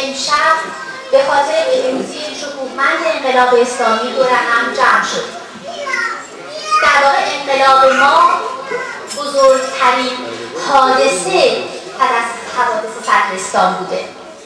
امشب به خاطر پیروزی شکوهمند انقلاب اسلامی دور هم جمع شد. در واقع انقلاب ما بزرگترین حادثه پس از حوادث صدرستان بوده.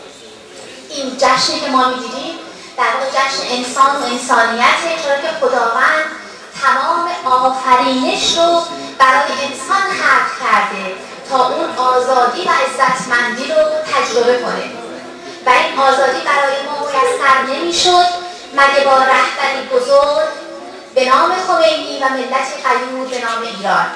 این جشنی که ما می‌گیریم در واقع جشن انسان و انسانیته، چرا که خداوند تمام آفرینش رو برای انسان خلق کرده تا اون آزادی و عزتمندی رو تجربه کنه و این آزادی برای ما میسر نمی‌شد مگه با رهبری بزرگ به نام خمینی و ملتی غیور به نام ایران.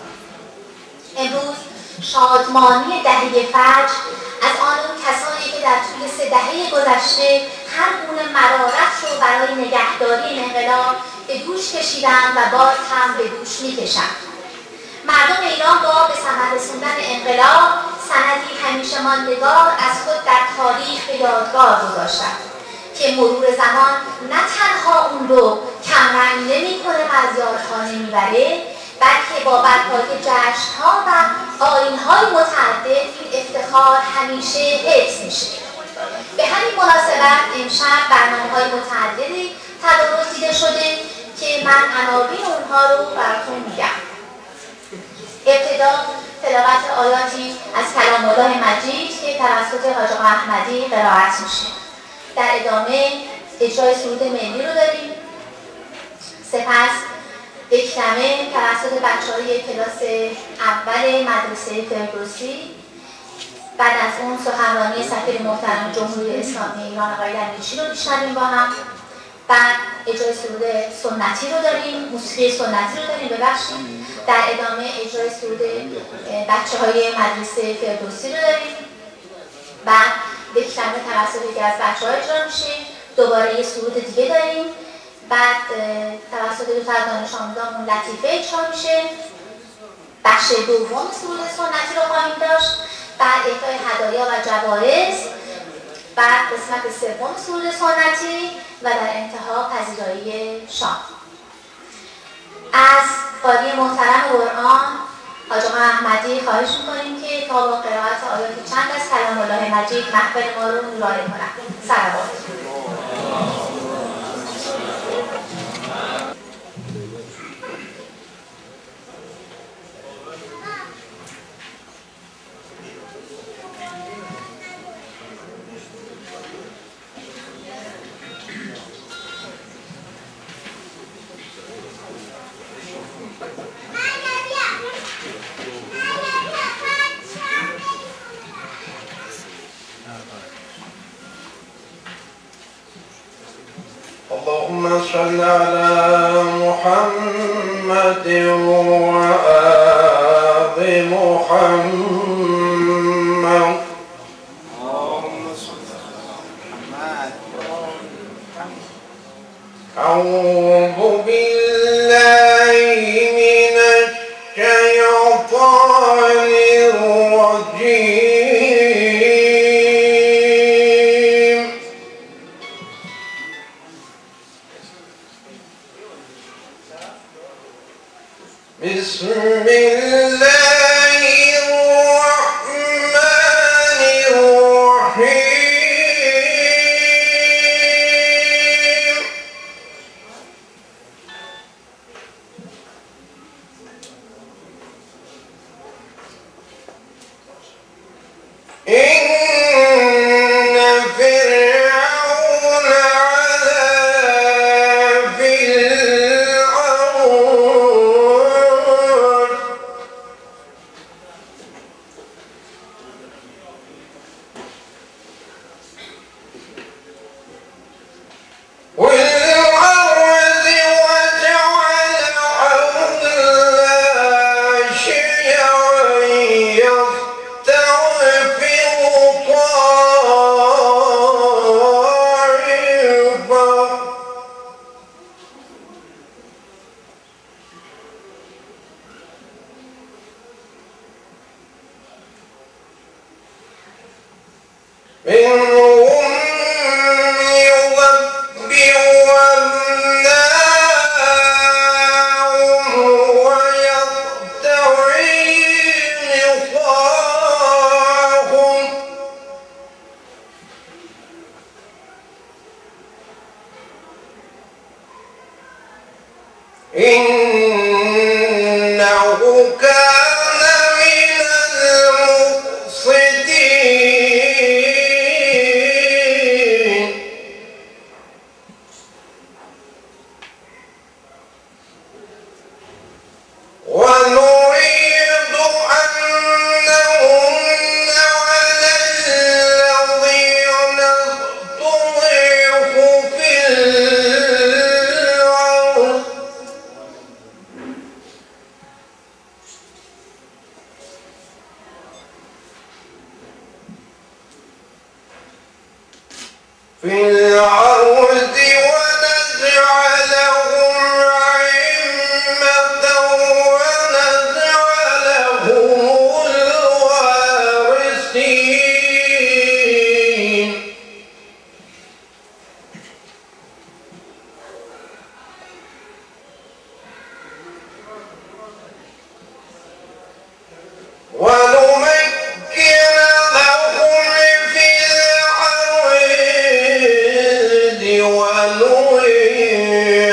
امروز شادمانی دهه فجر از آن کسانی که در طول 3 دهه گذشته هر گونه مرارت رو برای نگهداری انقلاب به دوش کشیدند و باز هم به دوش می‌کشند. مردم ایران با به ثمر رسوندن انقلاب سندی همیشه ماندگار از خود در تاریخ به یادگار گذاشتند که مرور زمان نه تنها اون رو کمرنگ نمی‌کنه و از یادخانه میبره، بلکه با برپای جشن‌ها و آیین‌های متعدد این افتخار همیشه حفظ میشه. به همین مناسبت امشب برنامه‌های متعددی تدارک دیده شده که من عناوین اونها رو براتون میگم. ابتدا تلاوت آیاتی از کلام الله مجید که توسط حاج آقا احمدی قرائت میشه. در ادامه اجرای سرود ملی رو داریم. سپس دکلمه توسط بچه‌های کلاس اول مدرسه فردوسی. بعد از اون سخنرانی سفیر محترم جمهوری اسلامی ایران آقای درویشی رو میشنویم با هم. بعد اجرای سرود سنتی رو داریم، موسیقی سنتی رو داریم ببخشید. در ادامه اجرای سرود بچه‌های مدرسه فردوسی رو داریم. بعد دکلمه توسط یکی از بچه‌ها اجرا میشه. دوباره یه سرود دیگه داریم. بعد توسط دو تا دانش آموزامون لطیفه اجرا میشه. بخش دوم سرود سنتی رو خواهیم داشت. بعد اهدای هدایا و جوایز. بعد قسمت سوم سرود سنتی و در انتها پذیرایی شام. از قاری محترم قرآن حاج آقا احمدی خواهش می‌کنیم که تا با قرائت آیاتی چند از کلام الله مجید محفل ما رو نورانی کنند. صلوات. اللهم صل على محمد وآل محمد. أعوذ بالله من الشيطان الرجيم. بسم الله الرحمن الرحيم. إن فرعون علا في الأرض إنه كان من المقسطين ونريد أن نمن على الذين استضعفوا في الأرض ونجعلهم أئمة ونجعلهم الوارثين ونمكن لهم في الأرض ونري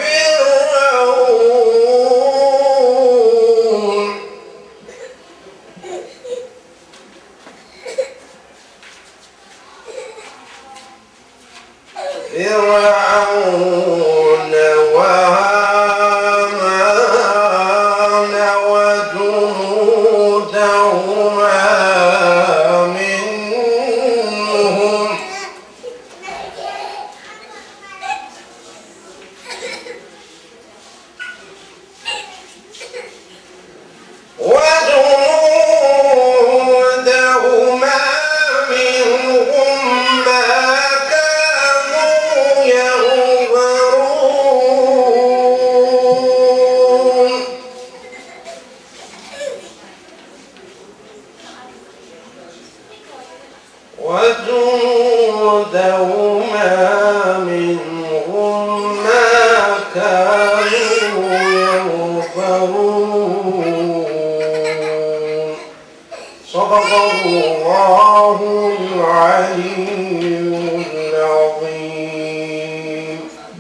فرعون وهامان وجنودهما منهم ما كانوا يهبرون وجنودهما منهم ما كانوا يهبرون صدق الله العلي العظيم.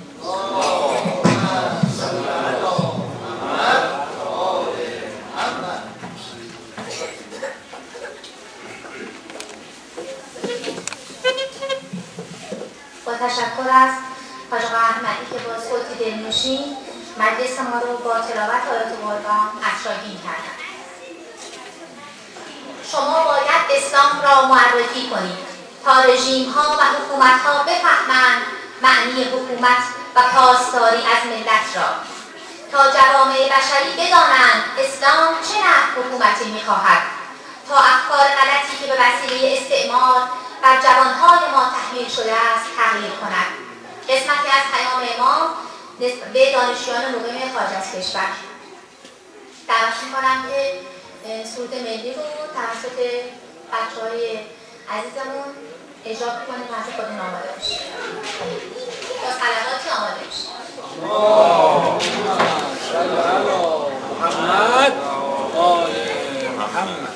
با تشکر از حاج آقا احمدی که با صوتی دلنشین مجلس ما رو با تلاوت آیات قرآن عطرآگین کردند. شما باید اسلام را معرفی کنید تا رژیم‌ها و حکومت‌ها بفهمند معنی حکومت و پاسداری از ملت را، تا جوامع بشری بدانند اسلام چه نوع حکومتی می‌خواهد، تا افکار غلطی که به وسیله استعمار بر جوانهای ما تحمیل شده است تغییر کند. قسمتی از پیام امام به دانشجویان مقیم خارج از کشور دعوت می‌کنم که سرود ملی رو توسط بچه‌های عزیزمون اجرا کنیم و از خودمون آماده باشیم. با صلواتی آماده باشیم. صلی علی محمد آل محمد.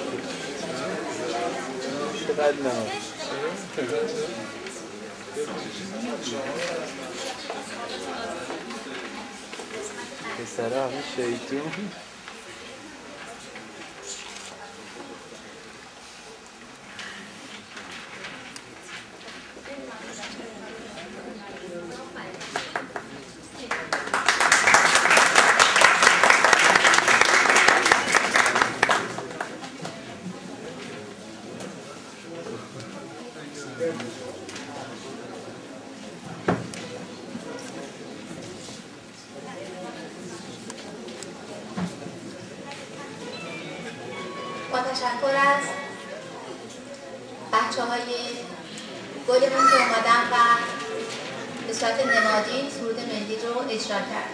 چقدر نه پسره همه شیطون با تشکر از بچه‌های گلمون که اومدن و به صورت نمادین سرود ملی رو اجرا کرد.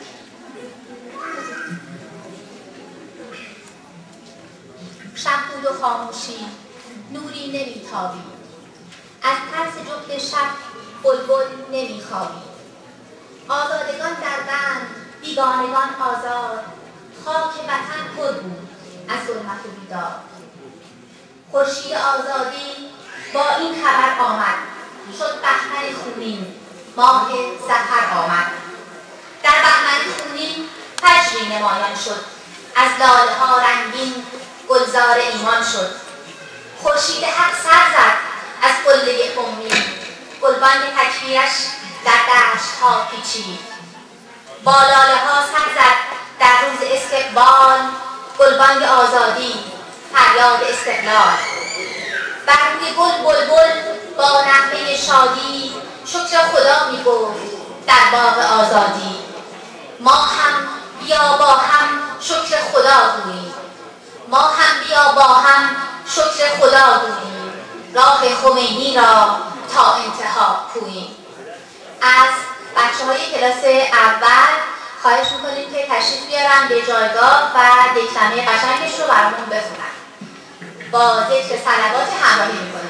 شب بود و خاموشی، نوری نمیتابی، از ترس جغد شب بلبل نمیخوابی. آزادگان در بند، بیگانگان آزاد، خاک وطن پر بود از ظلمت و بیداد. خورشید آزادی با این خبر آمد، شد بهمن خونین، ماه ظفر آمد. در بهمن خونین فجری نمایان شد، از لاله ها رنگین گلزار ایمان شد. خورشید حق سر زد از قله امید، گلبانگ تکبیرش در دشت ها پیچید. با لاله ها سر زد در روز استقبال، گلبانگ آزادی فریاد استقلال. بر روی گل بلبل با نغمه شادی، شکر خدا می گفت در باغ آزادی. ما هم بیا با هم شکر خدا گوییم، ما هم بیا با هم شکر خدا گوییم، راه خمینی را تا انتها پوییم. از بچه‌های کلاس اول خواهش میکنیم که تشریف بیارن به جایگاه و دکلمه قشنگش رو برامون بخونن. با ذکر صلوات همراهی میکنیم.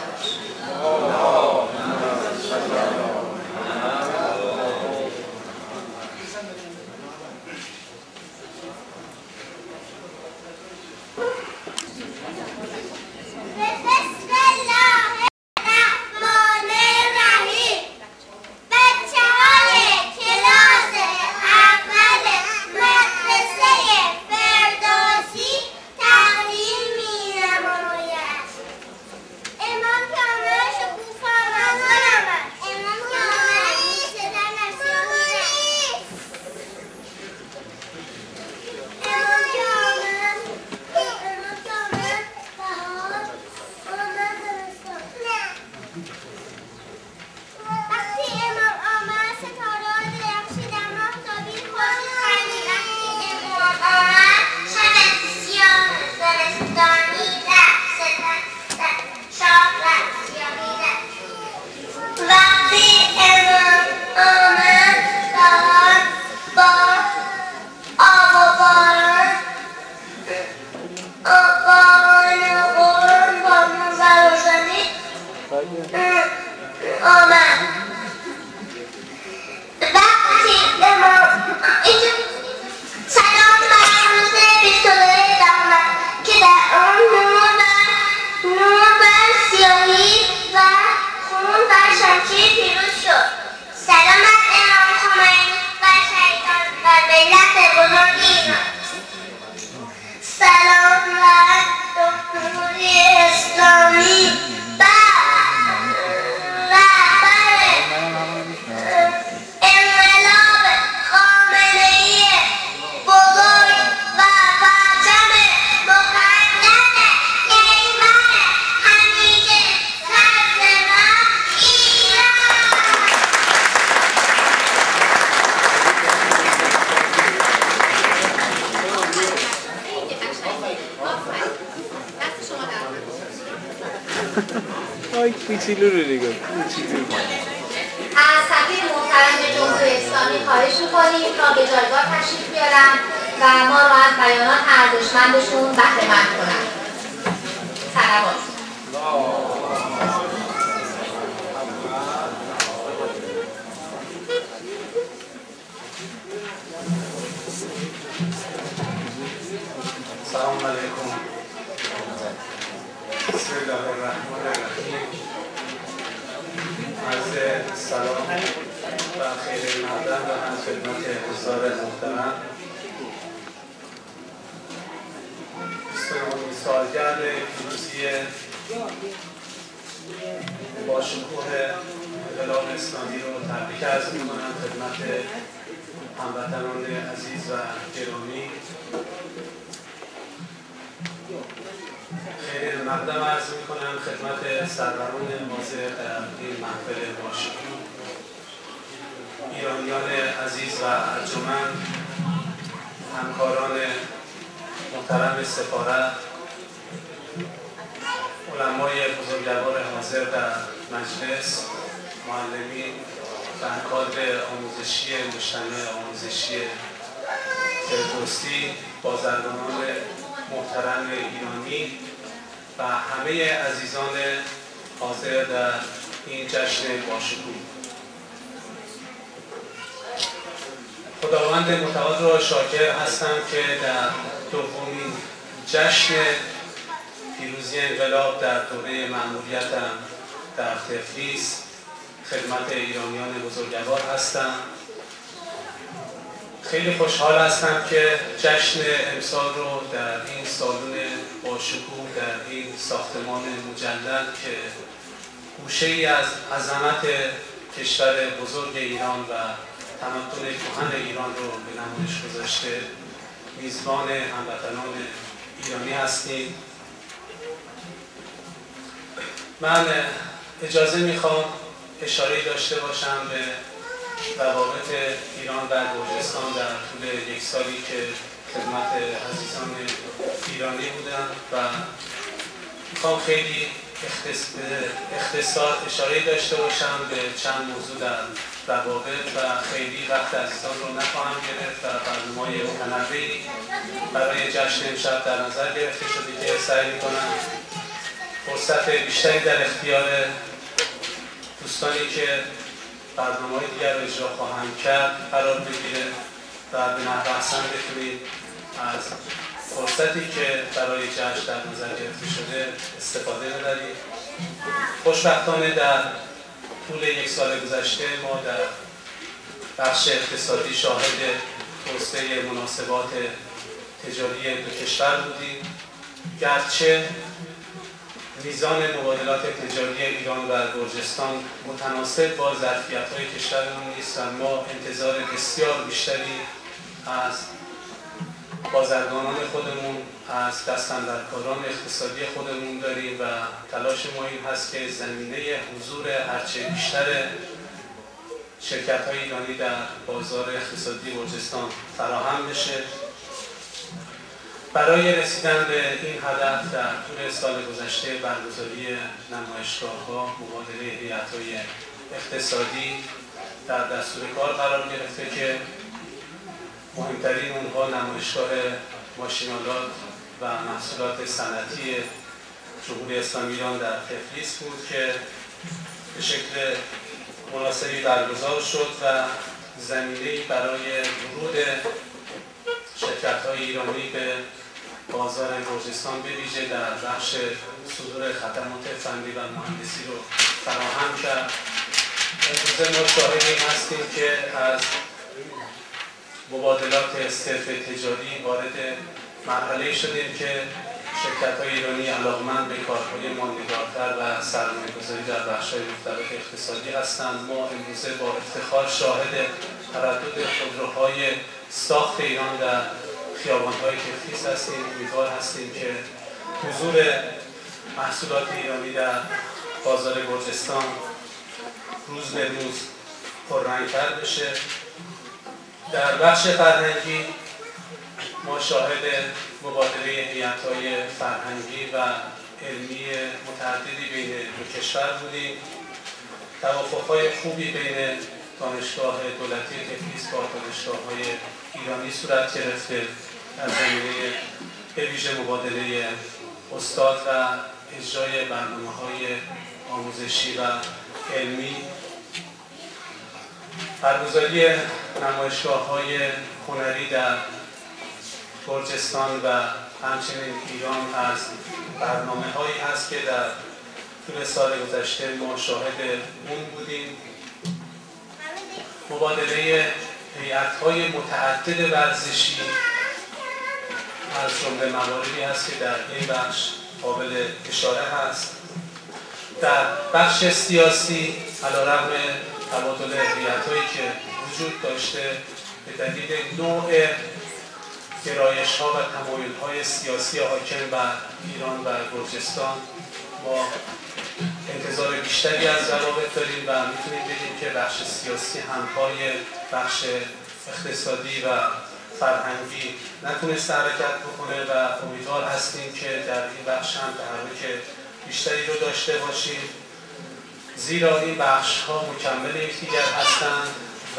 آی کوچولو رو نگاه از سفیر محترم جمهوری اسلامی خواهش می‌کنیم تا به جایگاه تشریف بیارن و ما رو از بیانات ارزشمندشون بهره‌مند کنن. صلوات. سلام علیکم. بسم الله الرحمن الرحیم. عرض سلام و خیر مقدم و هم خدمت حضار محترم. 29 سالگرد پیروزی با شکوه انقلاب اسلامی رو تبریک عرض می‌کنم خدمت هموطنان عزیز و گرامی. خیر مقدم عرض می‌کنم خدمت سروران حاضر در این محفل با شکوه، ایرانیان عزیز و ارجمند، همکاران محترم سفارت، علمای بزرگوار حاضر در مجلس، معلمین و کادر آموزشی مجتمع آموزشی فردوسی، بازرگانان محترم ایرانی و همه عزیزان حاضر در این جشن باشکوه. خداوند متعال را شاکر هستم که در دومین جشن پیروزی انقلاب در دوره مأموریتم در تفلیس خدمت ایرانیان بزرگوار هستم. خیلی خوشحال هستم که جشن امسال رو در این سالن با شکوه در این ساختمان مجلل که گوشه‌ای از عظمت کشور بزرگ ایران و تمدن کهن ایران رو به نمایش گذاشته میزبان هموطنان ایرانی هستیم. من اجازه میخوام اشاره داشته باشم به روابط ایران و گرجستان در طول یک سالی که خدمت عزیزان ایرانی بودم و میخوام خیلی اختصار اشاره داشته باشم به چند موضوع در روابط و خیلی وقت عزیزان رو نخواهم گرفت و برنامه‌های متنوعی برای جشن امشب در نظر گرفته شده که سعی میکنم فرصت بیشتری در اختیار دوستانی که برنامه‌های دیگر رو اجرا خواهند کرد قرار بگیره و به نحو احسن بتونید از فرصتی که برای جشن در نظر گرفته شده استفاده ببرید. خوشبختانه در طول یک سال گذشته ما در بخش اقتصادی شاهد توسعه مناسبات تجاری دو کشور بودیم، گرچه میزان مبادلات تجاری ایران و گرجستان متناسب با ظرفیت‌های کشورمون نیست و ما انتظار بسیار بیشتری از بازرگانان خودمون، از دستاندرکاران اقتصادی خودمون داریم و تلاش ما این هست که زمینه حضور هرچه بیشتر شرکت‌های ایرانی در بازار اقتصادی گرجستان فراهم بشه. برای رسیدن به این هدف در طول سال گذشته برگزاری نمایشگاه‌ها، مبادله هیئت‌های اقتصادی در دستور کار قرار گرفته که مهمترین اونها نمایشگاه ماشین‌آلات و محصولات صنعتی جمهوری اسلامی ایران در تفلیس بود که به شکل مناسبی برگزار شد و زمینه‌ای برای ورود شرکت‌های ایرانی به بازار گرجستان به ویژه در بخش صدور خدمات فنی و مهندسی رو فراهم کرد. امروزه ما شاهد این هستیم که از مبادلات صرف تجاری وارد مرحله شدیم که شرکت‌های ایرانی علاقمند به کارهای ماندگارتر و سرمایه‌گذاری در بخش‌های مختلف اقتصادی هستند. ما امروزه با افتخار شاهد تردد خودروهای ساخت ایران در خیابان‌های تفلیس هستیم. امیدوار هستیم که حضور محصولات ایرانی در بازار گرجستان روز به روز پررنگ‌تر بشه. در بخش فرهنگی ما شاهد مبادله هیئت‌های فرهنگی و علمی متعددی بین دو کشور بودیم. توافق‌های خوبی بین دانشگاه دولتی تفلیس با دانشگاه‌های ایرانی صورت گرفته در زمینه به ویژه مبادله استاد و اجرای برنامه‌های آموزشی و علمی. برگزاری نمایشگاه‌های هنری در گرجستان و همچنین ایران از برنامه هایی هست که در طول سال گذشته ما شاهد اون بودیم. مبادله هیئت‌های متعدد ورزشی از جمله مواردی هست که در این بخش قابل اشاره هست. در بخش سیاسی علیرغم تبادل هیئت‌هایی که وجود داشته به دلیل نوع گرایش‌ها و تمایل‌های سیاسی حاکم بر ایران و گرجستان ما انتظار بیشتری از روابط داریم و میتونیم بگیم که بخش سیاسی همپای بخش اقتصادی و فرهنگی نتونسته حرکت بکنه و امیدوار هستیم که در این بخش هم تحرک بیشتری رو داشته باشیم، زیرا این بخش ها مکمل یکدیگر هستند و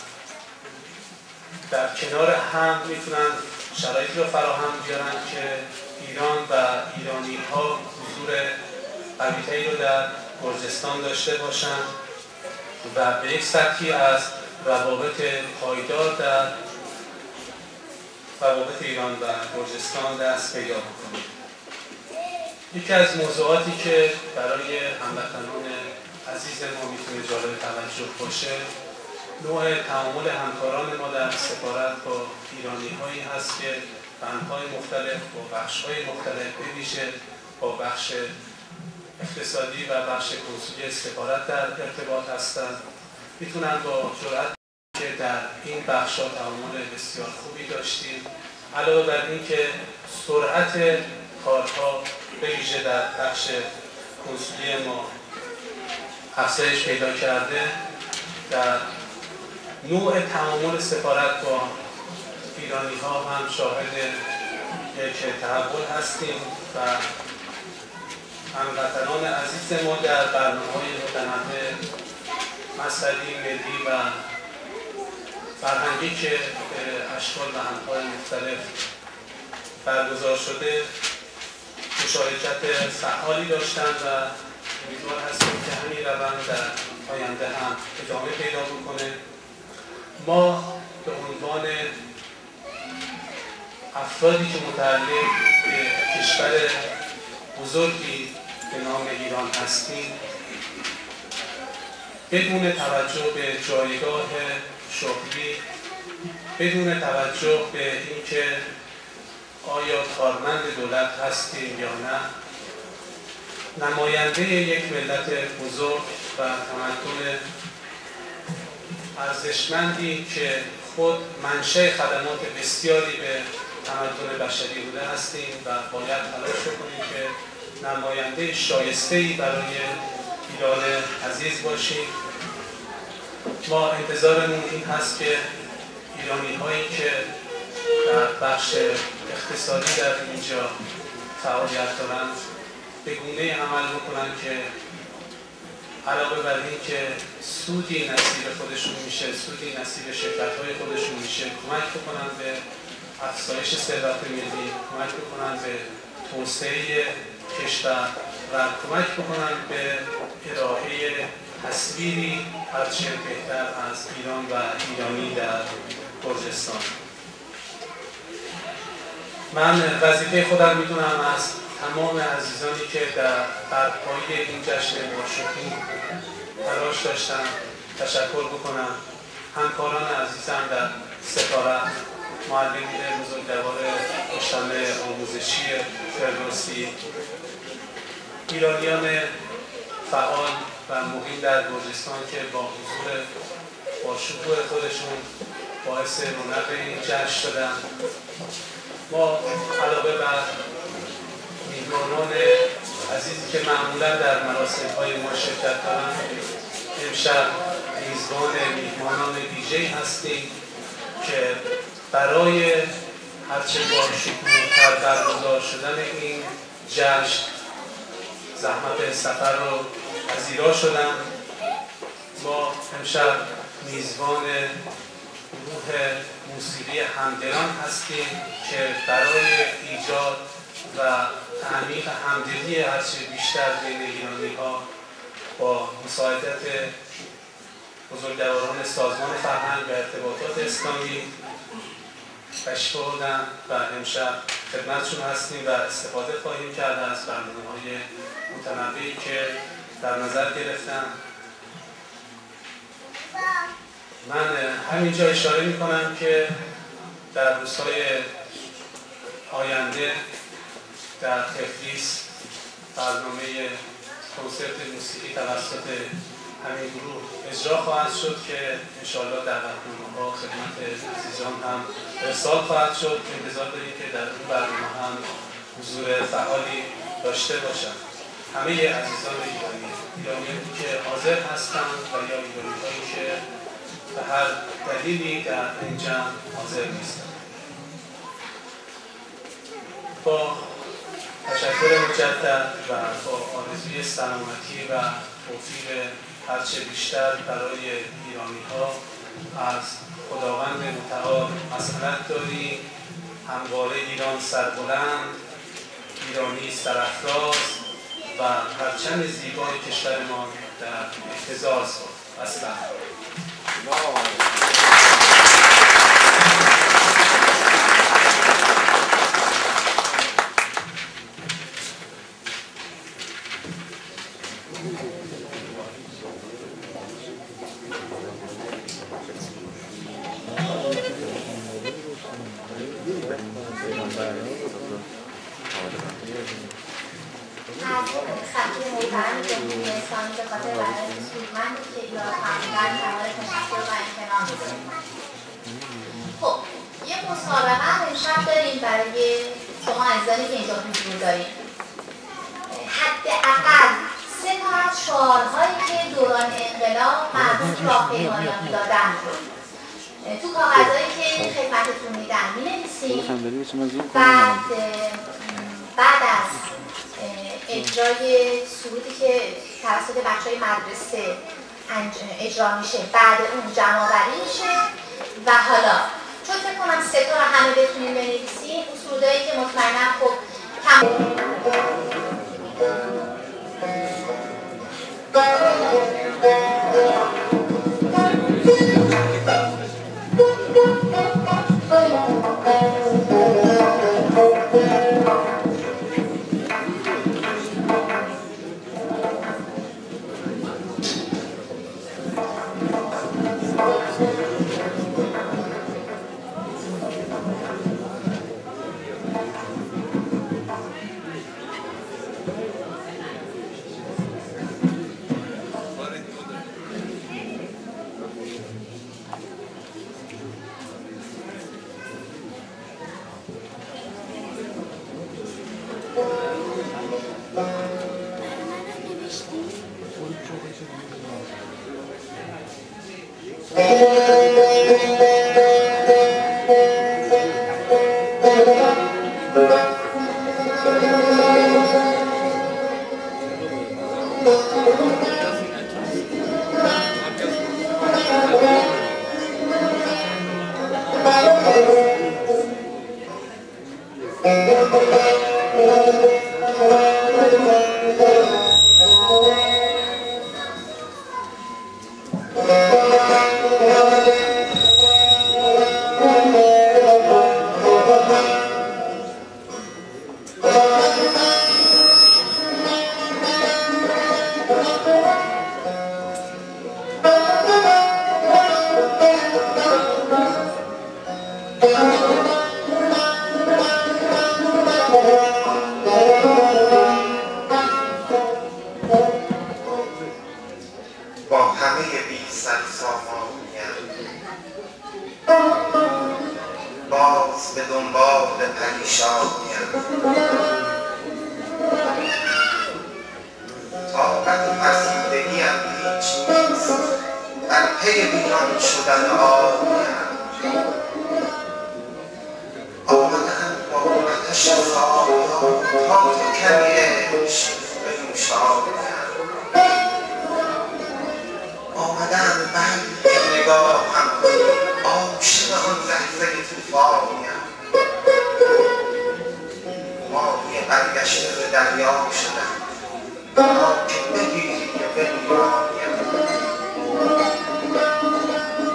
در کنار هم میتونن شرایطی رو فراهم بیارن که ایران و ایرانی ها حضور قوی‌تری رو در گرجستان داشته باشند و به یک سطحی از روابط پایدار در روابط ایران و گرجستان دست پیدا بکنیم. یکی از موضوعاتی که برای هموطنان عزیز ما میتونه جالب توجه باشه نوع تعامل همکاران ما در سفارت با ایرانی هایی هست که بندهای مختلف با بخش های مختلف بویژه با بخش اقتصادی و بخش کنسولی سفارت در ارتباط هستند. میتونن با جرأت که در این بخش ها تعامل بسیار خوبی داشتیم، علاوه بر این که سرعت کارها به ویژه در بخش کنسولی ما افزایش پیدا کرده. در نوع تعامل سفارت با ایرانی ها هم شاهد یک تحول هستیم و هموطنان عزیز ما در برنامه‌های متنوع مذهبی، ملی و فرهنگی که به اشکال و همهای مختلف برگزار شده مشارکت فعالی داشتند و امیدوار هستیم که همین روند در آینده هم ادامه پیدا بکنه. ما به عنوان افرادی که متعلق به کشور بزرگی به نام ایران هستیم بدون توجه به جایگاه شغلی، بدون توجه به اینکه آیا کارمند دولت هستیم یا نه، نماینده یک ملت بزرگ و تمدن ارزشمندی که خود منشأ خدمات بسیاری به تمدن بشری بوده هستیم و باید تلاش کنیم که نماینده شایسته‌ای برای ایران عزیز باشیم. ما انتظارمون این هست که ایرانی هایی که در بخش اقتصادی در اینجا فعالیت دارند به گونه‌ای عمل بکنن که علاوه بر این که سودی نصیب خودشون میشه، سودی نصیب شرکت‌های خودشون میشه، کمک بکنن به افزایش ثروت ملی، کمک بکنن به توسعه کشور و کمک بکنن به ارائه تصویری هرچه بهتر از ایران و ایرانی در گرجستان. من وظیفه خودم میدونم از تمام عزیزانی که در برپایی این جشن باشکوه تلاش داشتن تشکر بکنم. همکاران عزیزم در سفارت، معلمین بزرگوار مجتمع آموزشی فردوسی، ایرانیان فعال و مقیم در گرجستان که با حضور باشکوه خودشون باعث رونق این جشن شدن. ما علاوه بر میهمانان عزیزی که معمولا در مراسم‌های ما شرکت دارند، امشب میزبان میهمانان ویژه‌ای هستیم که برای هرچه باشکوه‌تر برگزار شدن این جشن زحمت سفر رو پذیرا شدن. ما امشب میزبان گروه موسیقی همدلان هستیم که برای ایجاد و تعمیق همدلی هرچه بیشتر بین ایرانی‌ها با مساعدت بزرگواران سازمان فرهنگ و ارتباطات اسلامی تشریف بردند و امشب خدمتشون هستیم و استفاده خواهیم کرد از برنامه‌های متنوعی که در نظر گرفتم. من همینجا اشاره می‌کنم که در روزهای آینده در تفلیس برنامه کنسرت موسیقی توسط همین گروه اجرا خواهد شد که انشاءالله دعوتنامه‌ها خدمت عزیزان هم ارسال خواهد شد. انتظار داریم که در اون برنامه هم حضور فعالی داشته باشند. همه عزیزان ایرانی که حاضر هستند و یا ایرانی‌هایی که به هر دلیلی در این جمع حاضر نیستند. با تشکر مجدد و با آرزوی سلامتی و توفیق هرچه بیشتر برای ایرانی‌ها از خداوند متعال مسئلت داریم. همواره ایران سربلند، ایرانی سرافراز و پرچم زیبای کشورمان در اهتزاز باد. السلام. خب یه مسابقه امشب داریم برای شما عزیزانی که اینجا حضور داریم. حداقل 3 تا از شعارهایی که دوران انقلاب مردم راهپیمایان دادن رو تو کاغذهایی که این خدمتتون میدن می‌نویسیم. بعد از اجرای سرودی که توسط بچه‌های مدرسه اجرا میشه، بعد اون جمع‌آوری میشه و حالا چون فکر کنم 3 تا رو همه بتونیم بنویسیم، اون سرودایی که مطمئنم خب کم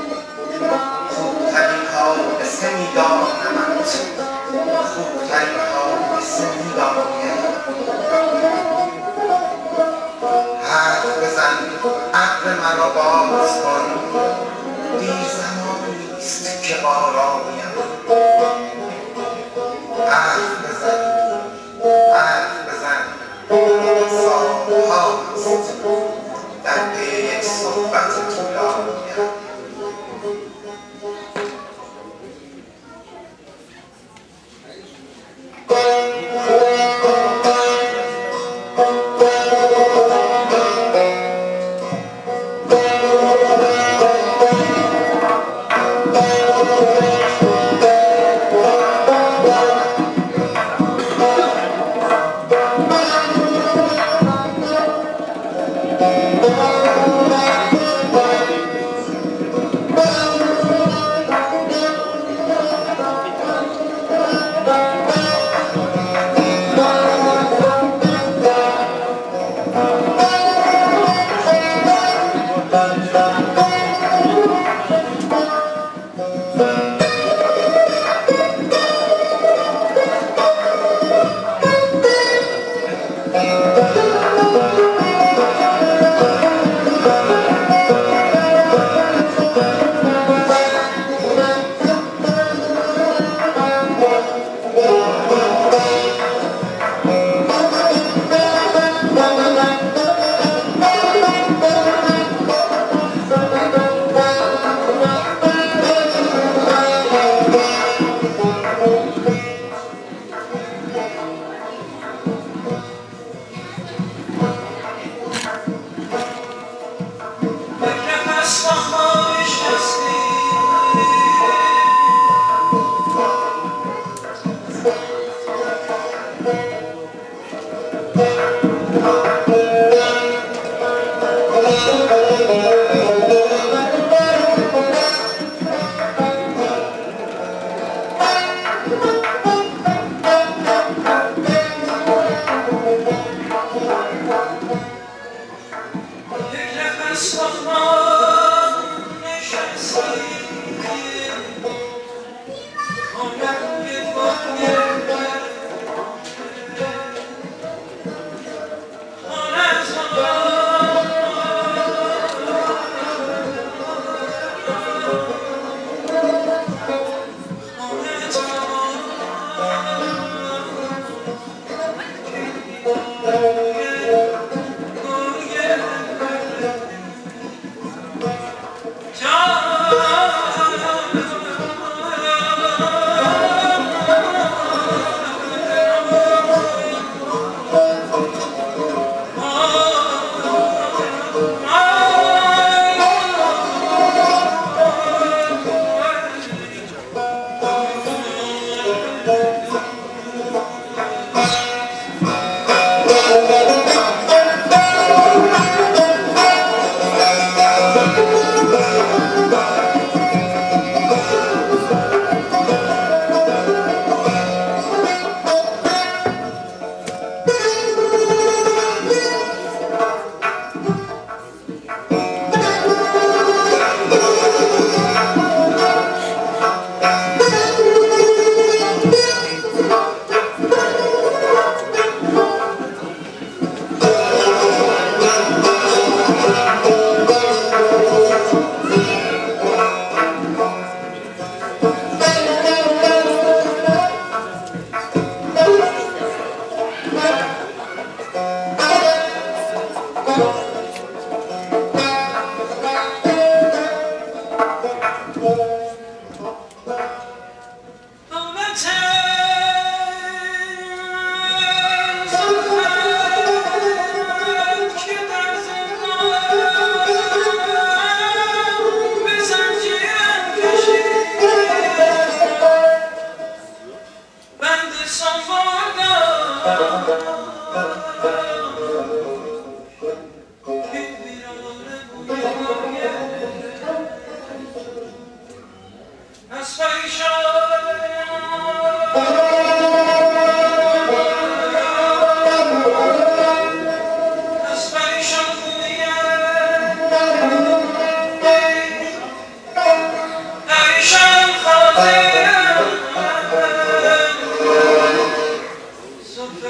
خوبترین عهد مرا باز کن، دیر زمانیست که آرامیم. عهد بزن سالهاست در پی یک صحبت طولانیم.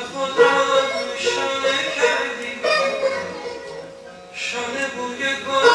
شانه بوی گل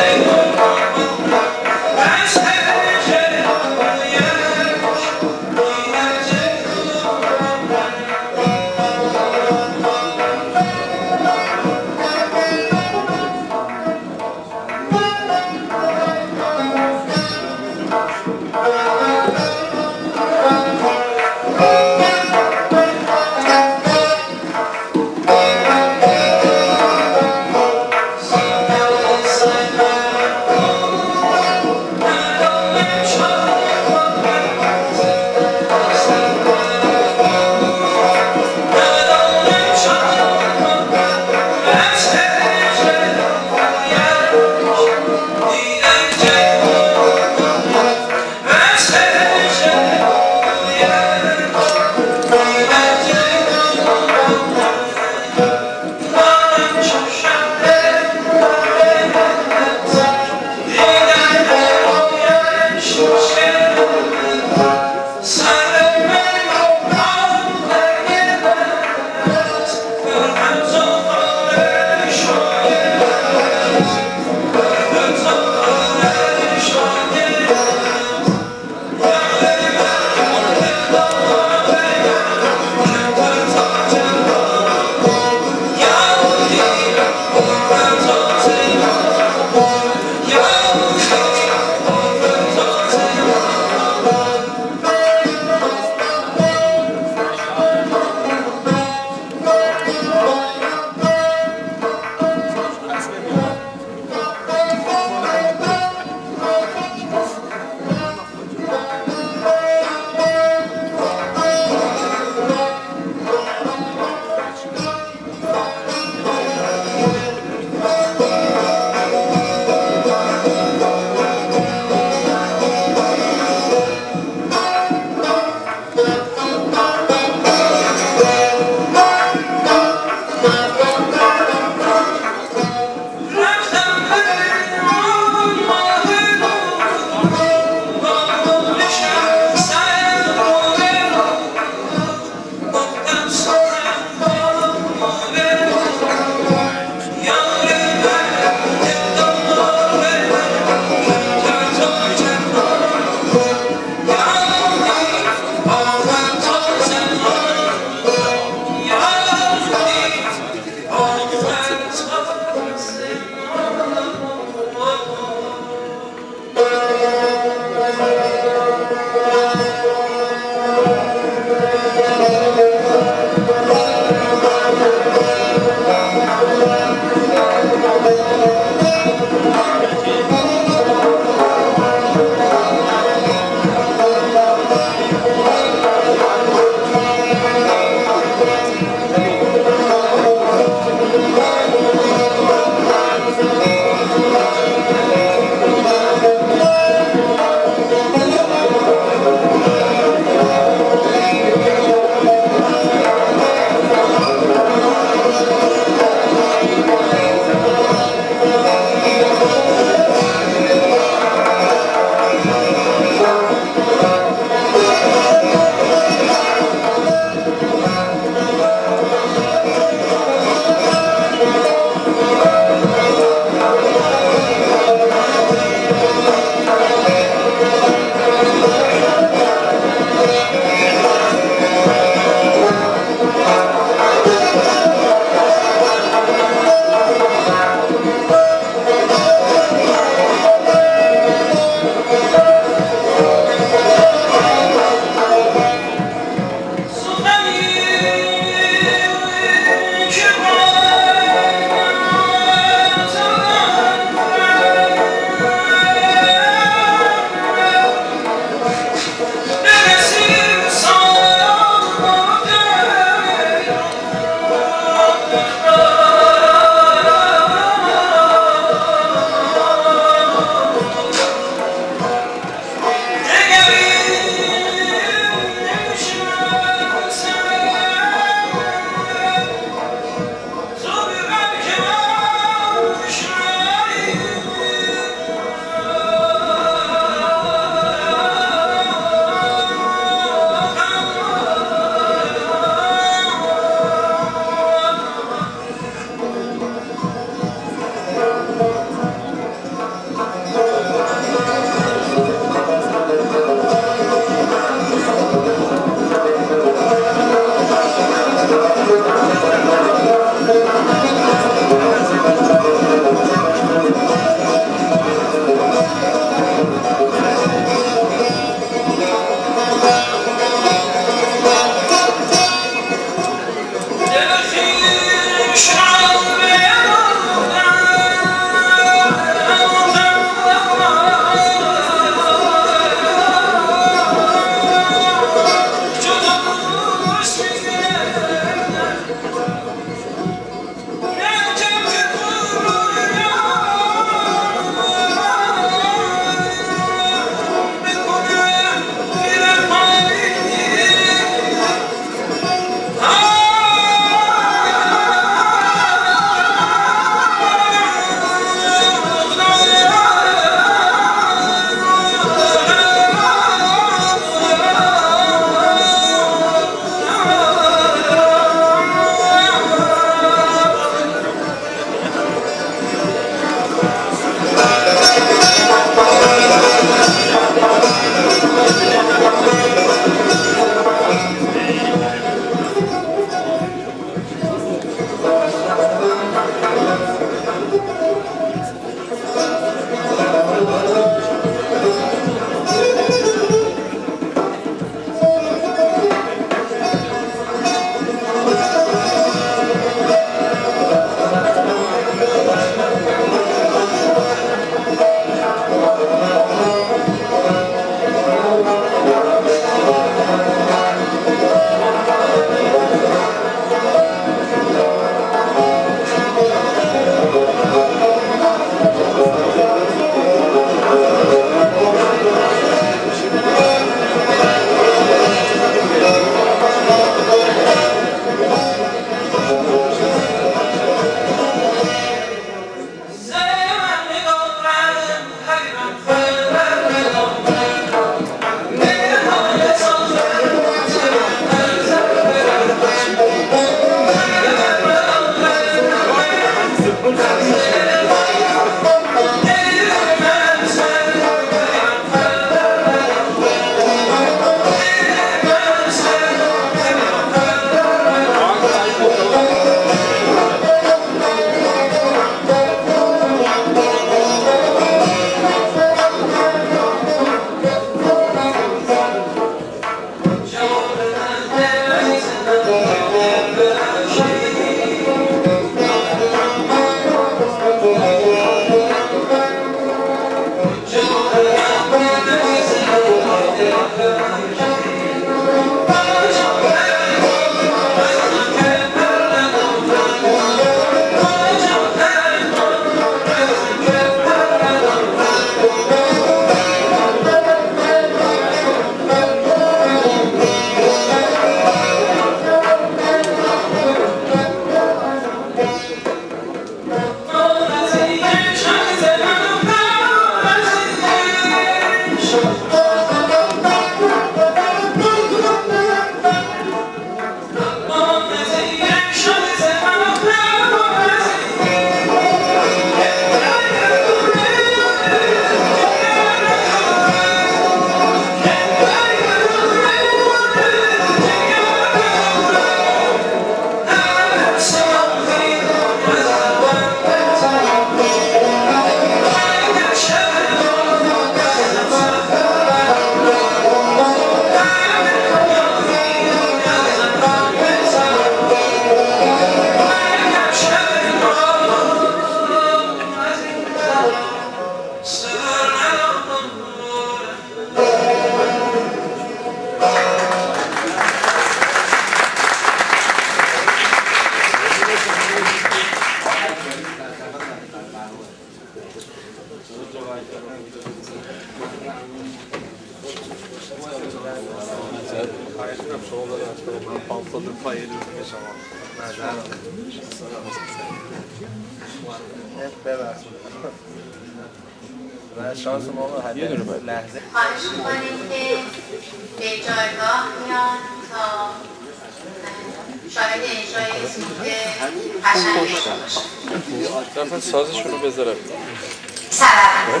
شانس ما به یه دونه لحظه خواهش می‌کنیم که به جایگاه میان تا شاهد اجرای سرود قشنگی باشن. رفتن سازشون رو بذارم سرم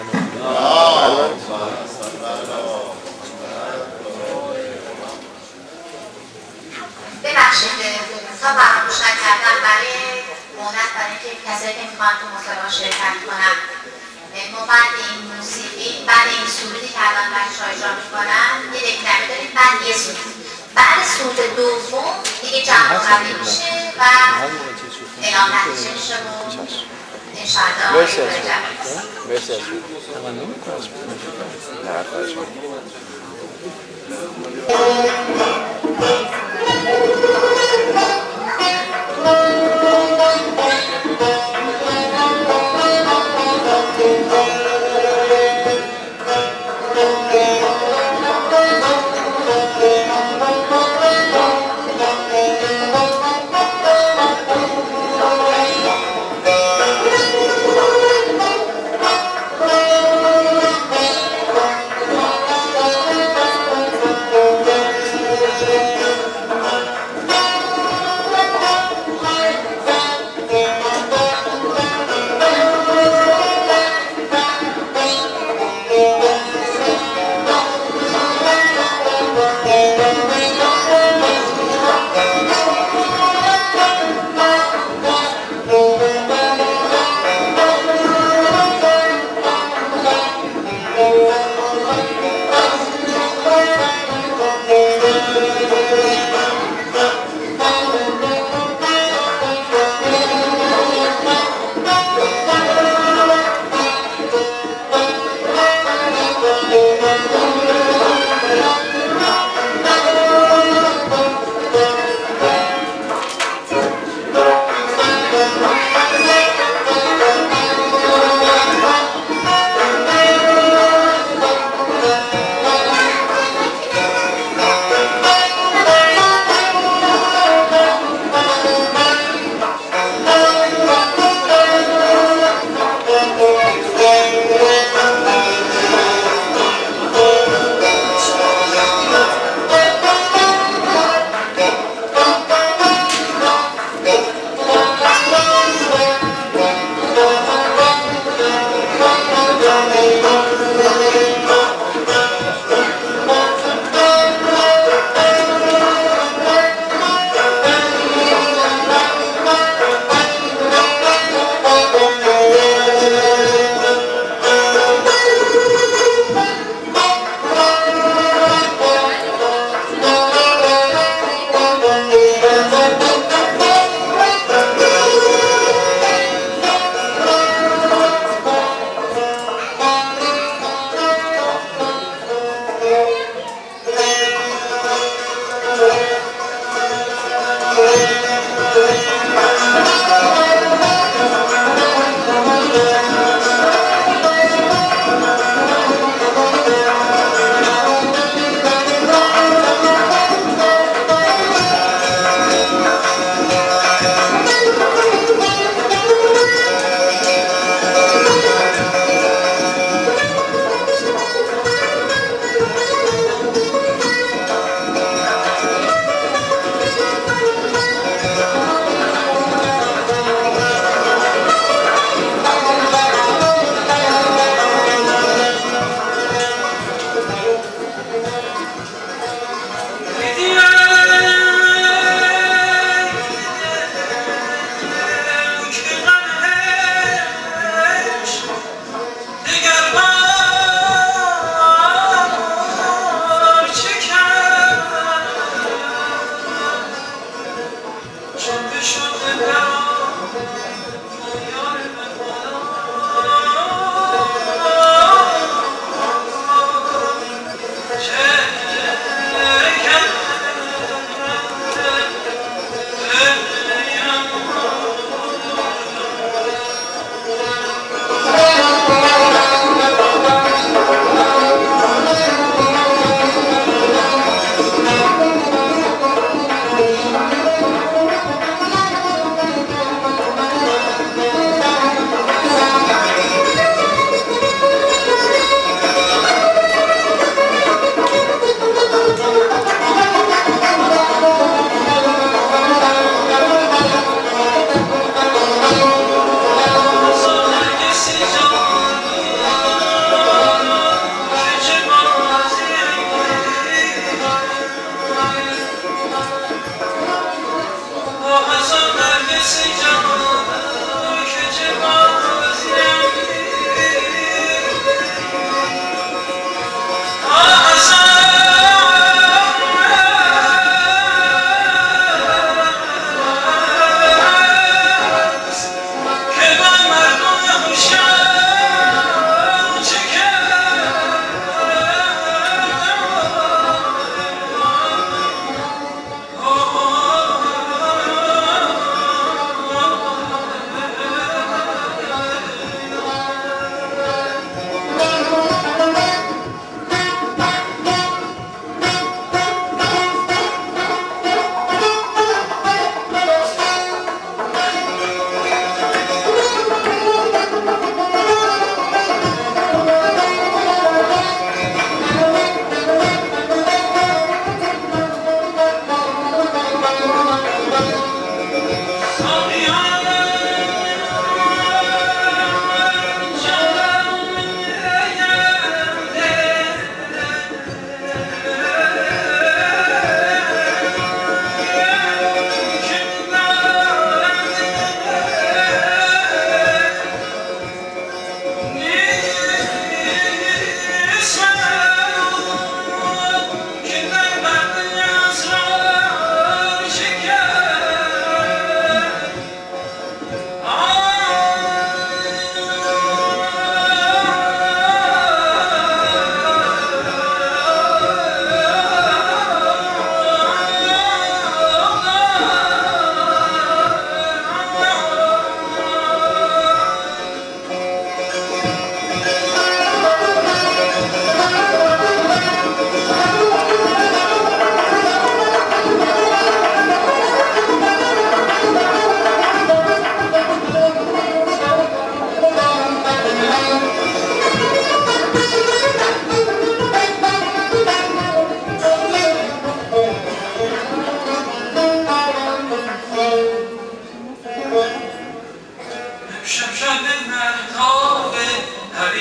ببخشید تا فراموش نکردم برای مهلت برای اینکه کسایی که میخوان تو مسابقه شرکت کنن ما بعد این موسیقی بعد این سرودی که الان بچه‌ها اجرا میکنن یه دکلمه داریم بعد یه سرود بعد سرود دوم دیگه جمع قبلی میشه و اعلام نتیجه میشه و انشاءالله مرسی از اجرای جمعی است. مرسی از نه خواهش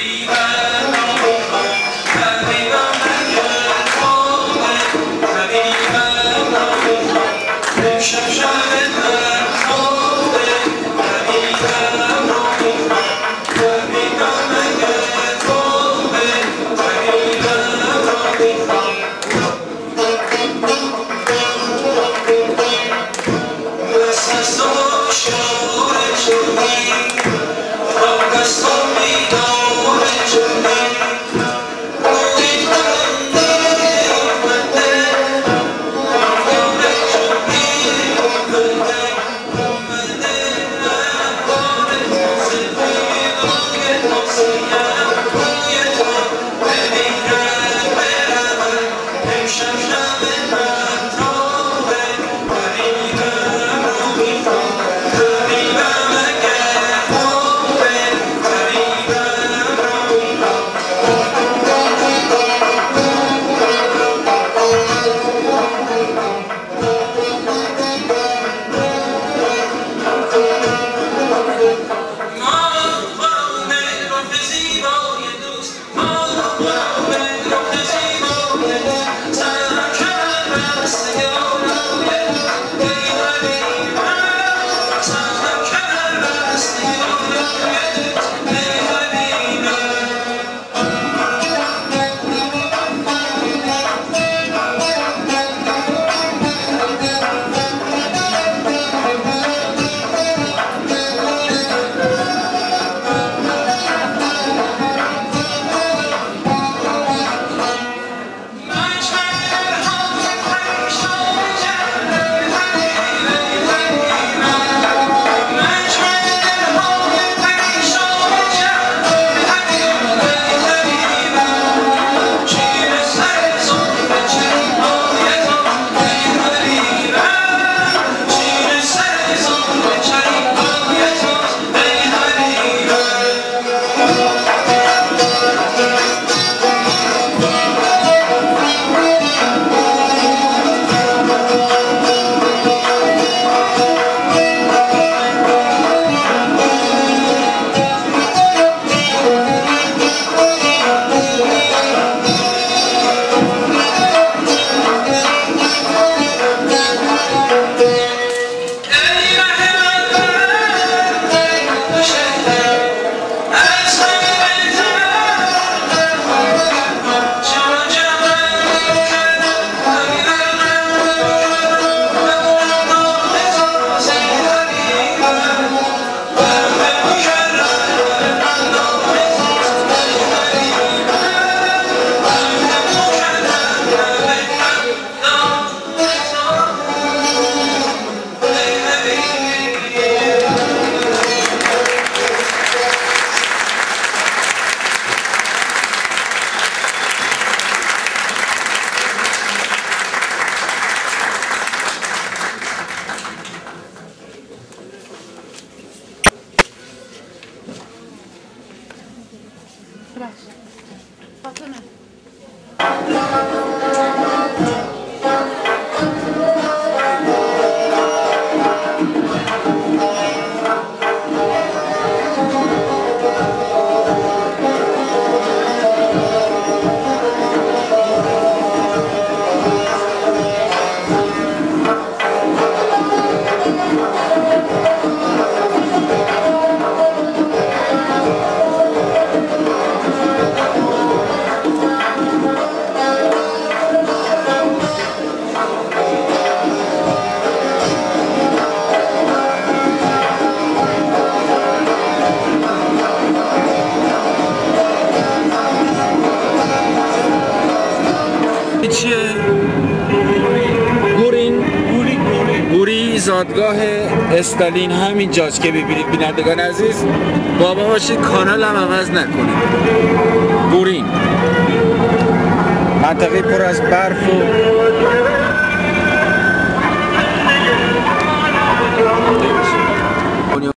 زادگاه استالین همینجاست که ببینید بینندگان عزیز. بابا باشید کانال هم عوض نکنید. بورین منطقه پر از برف و